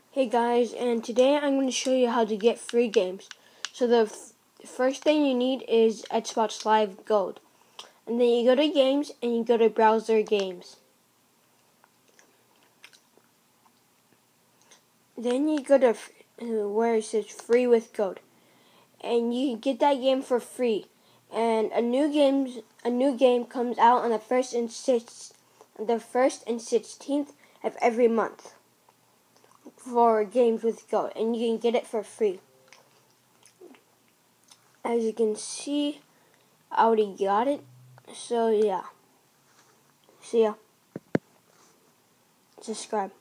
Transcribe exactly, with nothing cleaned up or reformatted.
Hey guys, and today I'm going to show you how to get free games. So the f first thing you need is Xbox Live Gold. And then you go to games and you go to browser games. Then you go to f uh, where it says free with gold. And you get that game for free. And a new game a new game comes out on the first and sixth the first and sixteenth of every month for games with gold, and you can get it for free. As you can see, I already got it, so yeah. See ya. Subscribe.